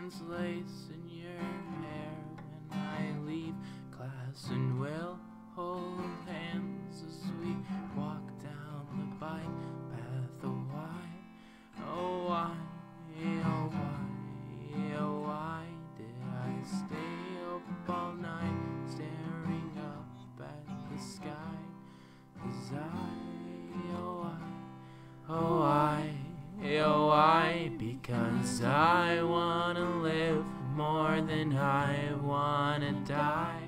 diamonds lace in your hair when I leave class, and we'll hold hands as we walk down the bike path. Oh why, oh why, oh why, oh why did I stay up all night staring up at the sky? 'Cause oh I, because I wanna live more than I wanna die.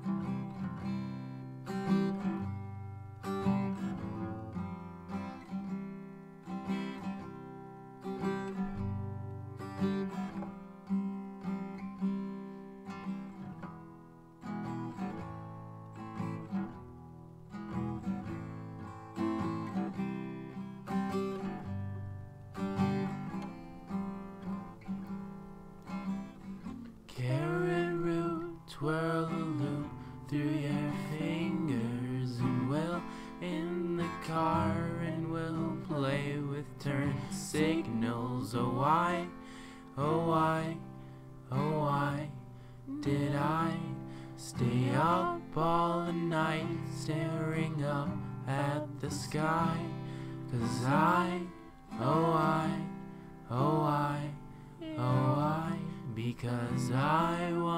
Carrot root, twirl a loop through your fingers, and we'll in the car and we'll play with turn signals. Oh why, oh why, oh why did I stay up all the night staring up at the sky? 'Cause oh I, because I